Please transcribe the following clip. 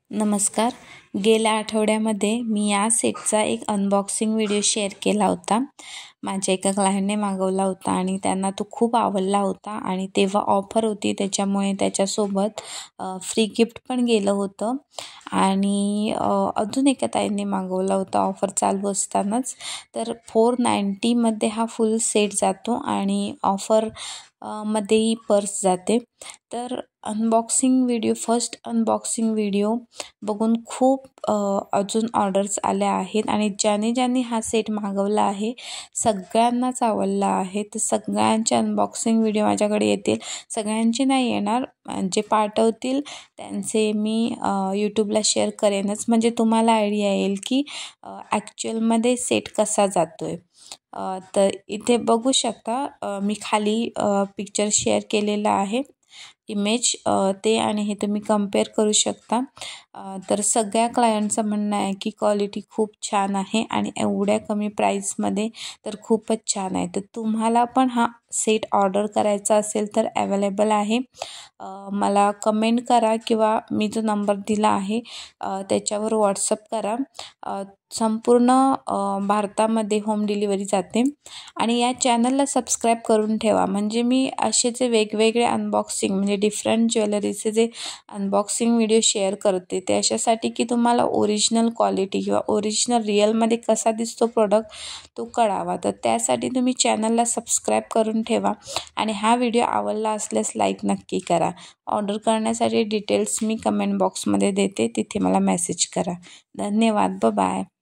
नमस्कार. गेल्या आठवड्यामध्ये मी या सेटचा एक अनबॉक्सिंग व्हिडिओ शेअर केला होता. माझ्या एका क्लायंटने मागवला होता आणि त्यांना तो खूप आवडला होता आणि तेव्हा ऑफर होती, त्याच्यामुळे त्याच्यासोबत फ्री गिफ्ट पण गेलं होतं. आणि अजून एका ताईंनी मागवला होता ऑफर चालू असतानाच. तर 490मध्ये हा फुल सेट जातो आणि ऑफर मध्येही पर्स जाते. तर फर्स्ट अनबॉक्सिंग व्हिडिओ बघून खूप अजून ऑर्डर्स आल्या आहेत आणि ज्यांनी हा सेट मागवला आहे सगळ्यांनाच आवडला आहे. तर सगळ्यांचे अनबॉक्सिंग व्हिडिओ माझ्याकडे येतील. सगळ्यांचे नाही येणार, जे पाठवतील त्यांचे मी यूट्यूबला शेअर करेनच, म्हणजे तुम्हाला आयडिया येईल की ॲक्च्युअलमध्ये सेट कसा जातो आहे. तर इथे बघू शकता, मी खाली पिक्चर शेअर केलेला आहे, इमेज ते आणि हे तुम्ही कम्पेअर करू शकता. तर सगळ्या क्लायंटचं म्हणणं आहे की क्वालिटी खूप छान आहे आणि एवढ्या कमी प्राईसमध्ये तर खूपच छान आहे. तर तुम्हाला पण हा सेट ऑर्डर करायचा असेल तर अवेलेबल आहे. मला कमेंट करा किंवा मी जो नंबर दिला आहे त्याच्यावर व्हॉट्सअप करा. संपूर्ण भारतामध्ये होम डिलिव्हरी जाते. आणि या चॅनलला सबस्क्राईब करून ठेवा, म्हणजे मी असेचे वेगवेगळे अनबॉक्सिंग म्हणजे डिफरंट ज्वेलरीचे जे अनबॉक्सिंग व्हिडिओ शेअर करते ते अशासाठी की तुम्हाला ओरिजिनल क्वालिटी किंवा ओरिजिनल रिअलमध्ये कसा दिसतो प्रोडक्ट तो कळावा. तर त्यासाठी तुम्ही चॅनलला सबस्क्राईब करून ठेवा आणि हा व्हिडिओ आवडला असल्यास लाईक नक्की करा. ऑर्डर करण्यासाठी डिटेल्स मी कमेंट बॉक्समध्ये देते, तिथे मला मेसेज करा. धन्यवाद. बाय.